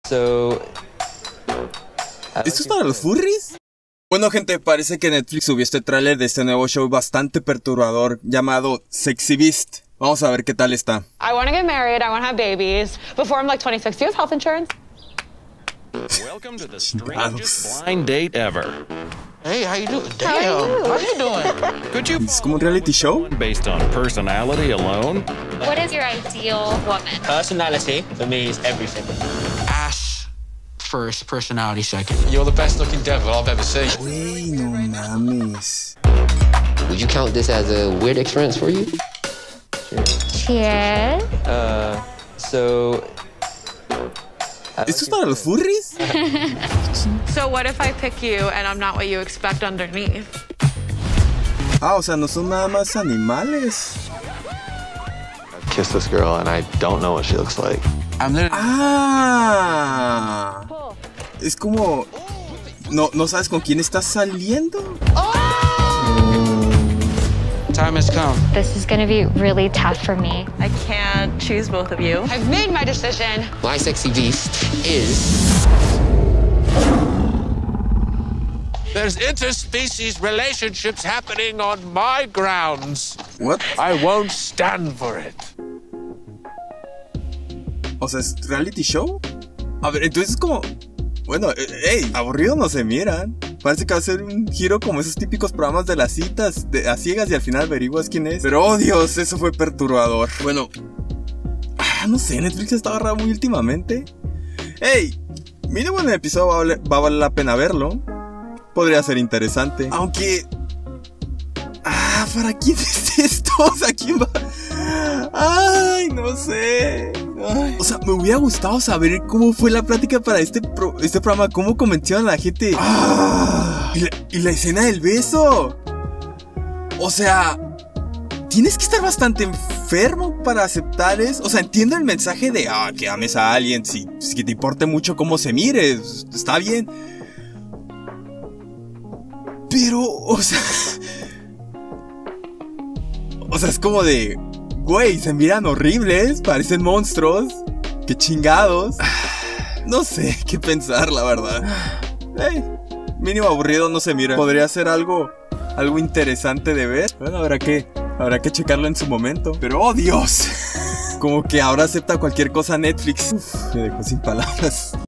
¿Esto es para los furries? Bueno, gente, parece que Netflix subió este tráiler de este nuevo show bastante perturbador llamado Sexy Beast. Vamos a ver qué tal está. I want to get married, I want to have babies. Before I'm like 26, do you have health insurance? Welcome to the strangest blind date ever. Hey, how you doing? Damn, how you doing? Could you ¿Es como un reality show? based on personality alone? What is your ideal woman? Personality, for me, is everything. Ass first, personality second. You're the best looking devil I've ever seen. Güey, no mames. Would you count this as a weird experience for you? Cheers. ¿Esto es para los furries? So what if I pick you and I'm not what you expect underneath? Ah, o sea, no son nada más animales. Kiss this girl and I don't know what she looks like. I'm literally. Ah. Es como... ¿No sabes con quién estás saliendo? Time has come. This is gonna be really tough for me. I can't choose both of you. I've made my decision. My sexy beast is... There's interspecies relationships happening on my grounds. What? I won't stand for it. O sea, ¿es reality show? A ver, entonces es como... Bueno, hey, aburrido no se miran. Parece que va a ser un giro como esos típicos programas de las citas a ciegas y al final averiguas quién es. Pero, oh Dios, eso fue perturbador. Bueno, no sé, Netflix está agarrado muy últimamente. Hey, mínimo en el episodio va a valer la pena verlo. Podría ser interesante. Aunque... ¿para quién es esto? O sea, ¿quién va? Ay, no sé. Ay. O sea, me hubiera gustado saber cómo fue la plática para este programa. Cómo convencieron a la gente. Y la escena del beso. O sea, tienes que estar bastante enfermo para aceptar eso. O sea, entiendo el mensaje de que ames a alguien, si que te importe mucho cómo se mire. Está bien. Pero, o sea, es como de... Güey, se miran horribles, parecen monstruos. Qué chingados. No sé qué pensar, la verdad. Mínimo aburrido no se mira. Podría ser algo interesante de ver. Bueno, habrá que checarlo en su momento. Pero, ¡oh Dios! Como que ahora acepta cualquier cosa Netflix. Me dejó sin palabras.